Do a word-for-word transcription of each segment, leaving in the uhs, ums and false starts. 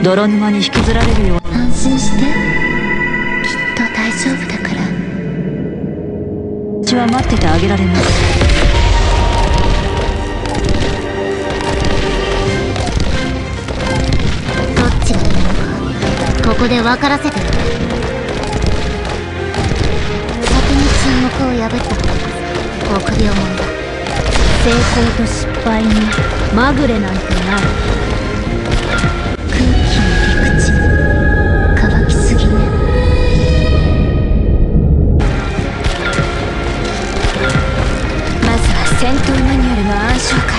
泥沼に引きずられるよう。 安心して、きっと大丈夫だから。 うちは待っててあげられます。 どっちがいいのか、ここで分からせてる。先に沈黙を破った方こそ臆病者だ。成功と失敗にまぐれなんてない。空気の陸地乾きすぎね。 まずは戦闘マニュアルの暗唱から。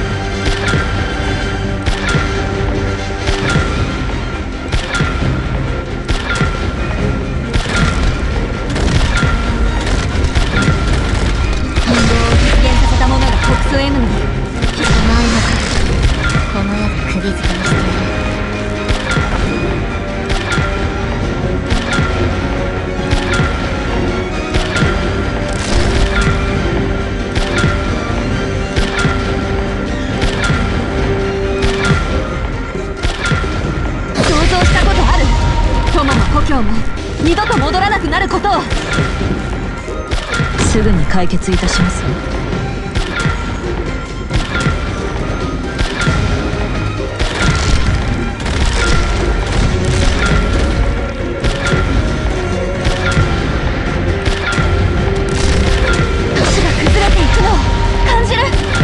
運動を実現させたものが北総 M のお前の数この世で釘付けにしてやる。 想像したことある。友も故郷も二度と戻らなくなることを。すぐに解決いたしますわ。都市が崩れていくのを感じる。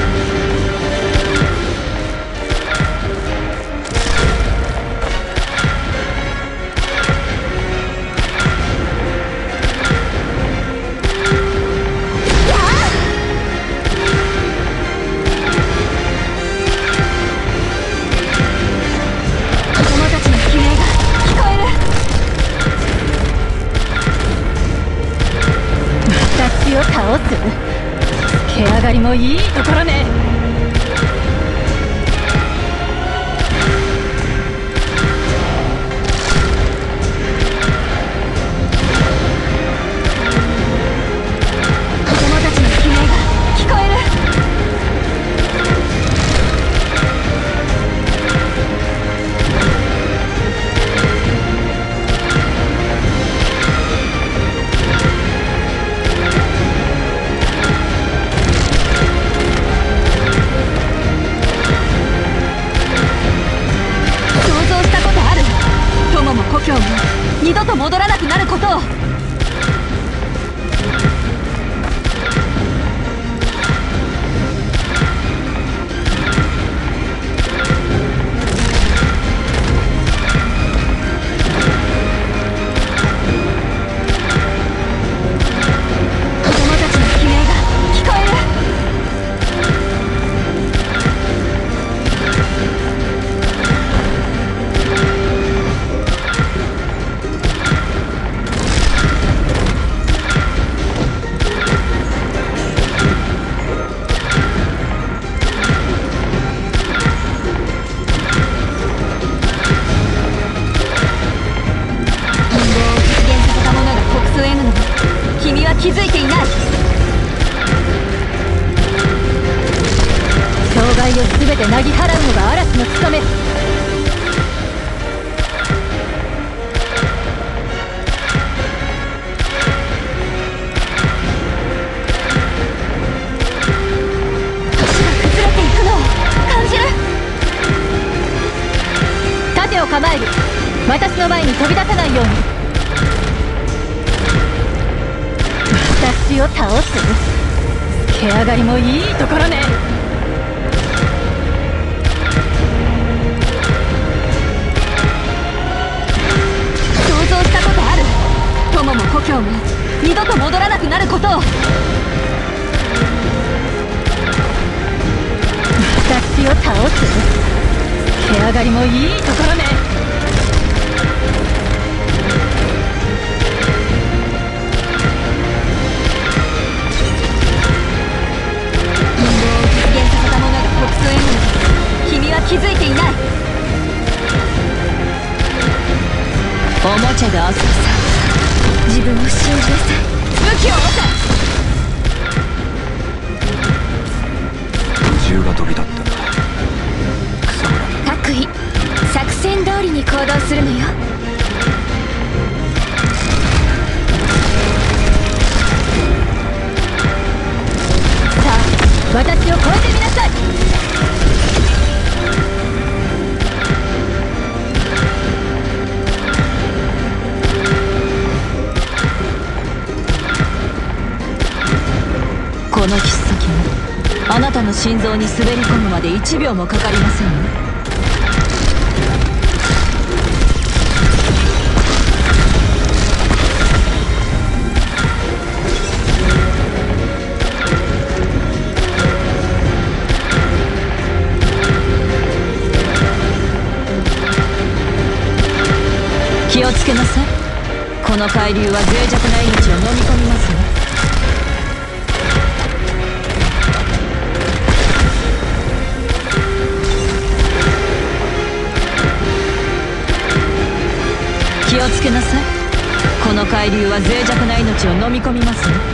を倒す。毛上がりもいいところね。子供たちの悲鳴が聞こえる。故郷も二度と戻らなくなることを。子供たちの悲鳴が聞こえる。君は気づいていない。障害を全てなぎ払うのが嵐の務め。都市が崩れていくのを感じる。盾を構える。私の前に飛び出さないように。私を倒す。毛上がりもいいところね。想像したことある。友も故郷も二度と戻らなくなることを。私を倒す。毛上がりもいいところね。君は気づいていない。おもちゃで遊ぶさ。自分を信じなさい。武器を持て。銃が飛び立った。草むら。 各位、作戦通りに行こ私を超えてみなさい。 この切っ先もあなたの心臓に滑り込むまでいちびょうもかかりませんね。気をつけなさい。この海流は脆弱な命を飲み込みますね。気をつけなさい。この海流は脆弱な命を飲み込みますね。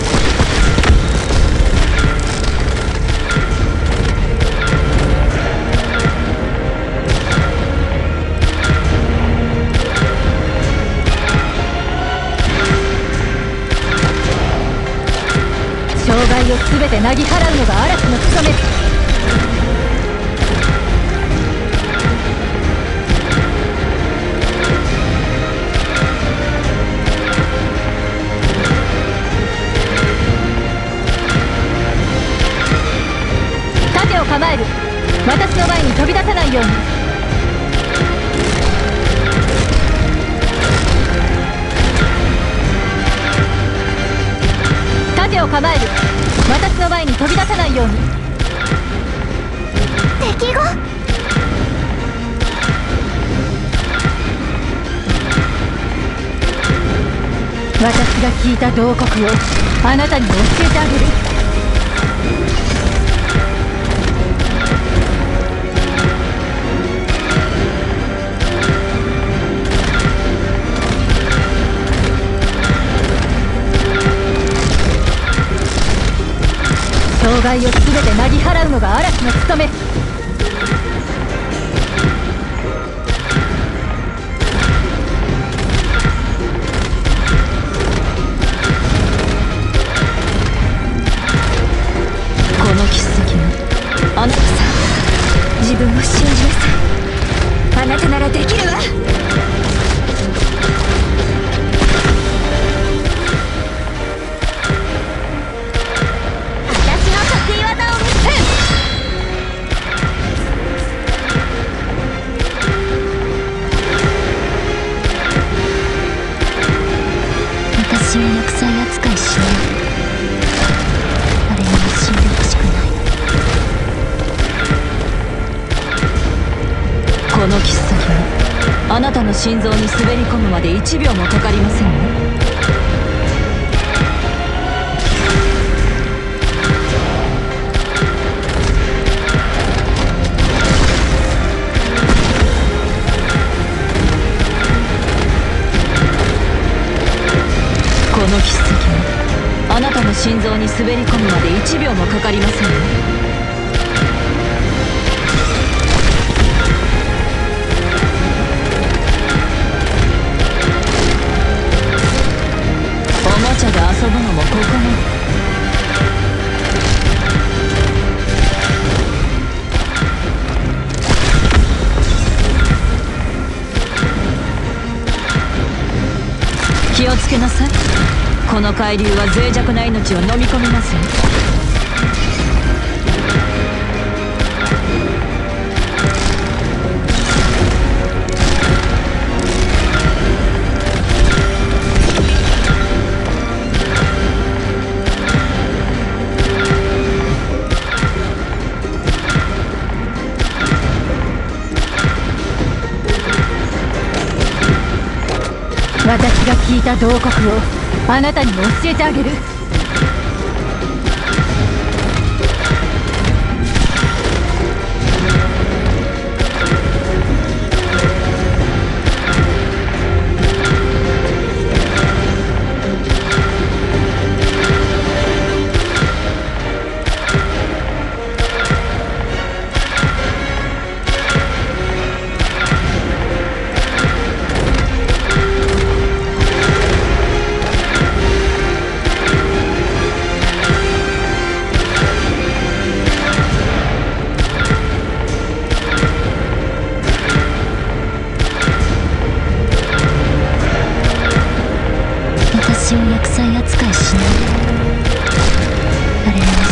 障害を全てなぎ払うのが嵐の務め。盾を構える。私の前に飛び出さないように。盾を構える。私の前に飛び出さないように。敵が。私が聞いた慟哭をあなたに教えてあげる。障害を全てなぎ払うのが嵐の務め。 この切っ先もあなたさん、自分を信じなさい。あなたならできるわ。私を厄災扱いしない。誰にも死んでほしくない。この切っ先もあなたの心臓に滑り込むまでいちびょうもかかりませんね。この切っ先もあなたの心臓に滑り込むまでいちびょうもかかりませんね。おもちゃで遊ぶのもここまで。気をつけなさい。この海流は脆弱な命を飲み込みますよ。 私が聞いた慟哭をあなたにも教えてあげる。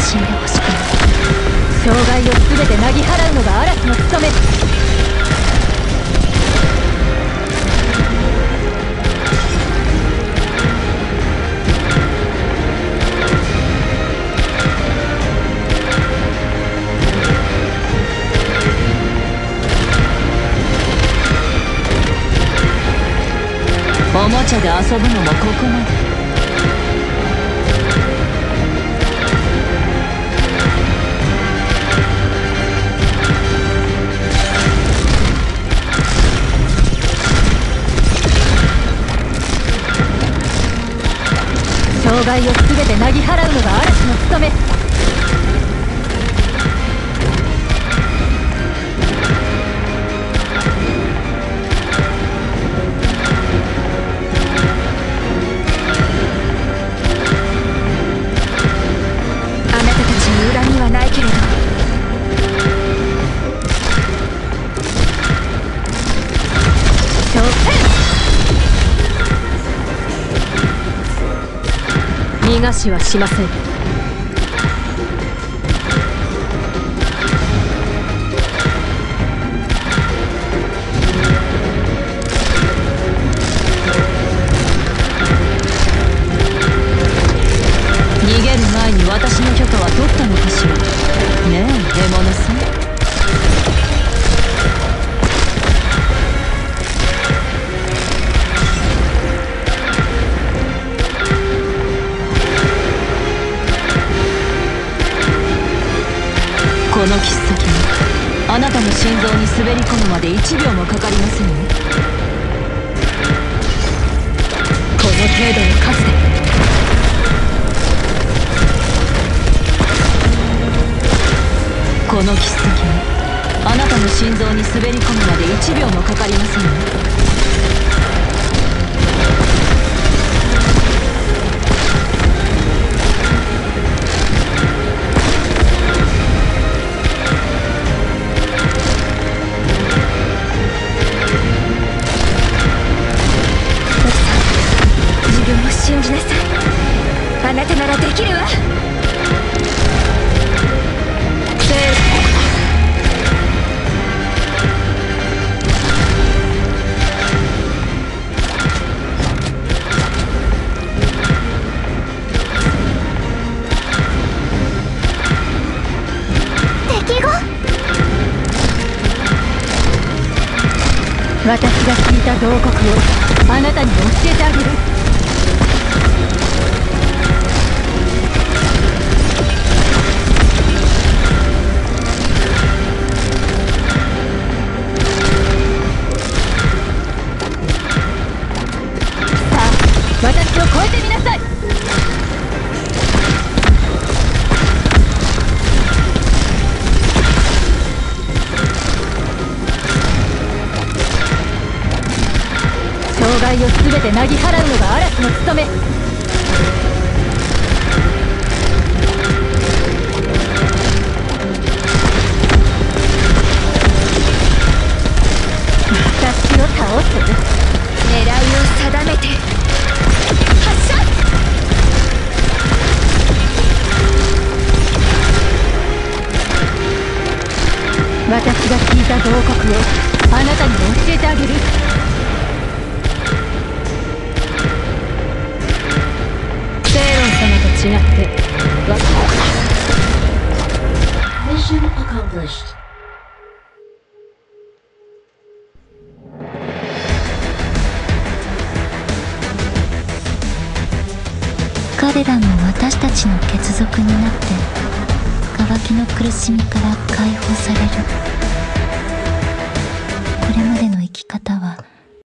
死んでほしくない。 障害を全てなぎ払うのが嵐の務め。おもちゃで遊ぶのもここまで。障害を全てなぎ払うのが嵐の務め。恨みはないけれど、逃がしはしません。逃げる前に私の許可は取ったのかしら。ねえ獲物さん。この切っ先にあなたの心臓に滑り込むまでいちびょうもかかりませんよ。この程度の数でこの切っ先にあなたの心臓に滑り込むまでいちびょうもかかりませんよ。トキさん、自分を信じなさい。あなたならできるわ。私が聞いた慟哭をあなたに教えてあげる。さあ、私を超えてみなさい。障害を全てなぎ払うのが嵐の務め。私を倒す。狙いを定めて発射。私が聞いた慟哭をあなたに教えてあげる。違ってMission accomplished。彼らも私たちの血族になって渇きの苦しみから解放される。これまでの生き方は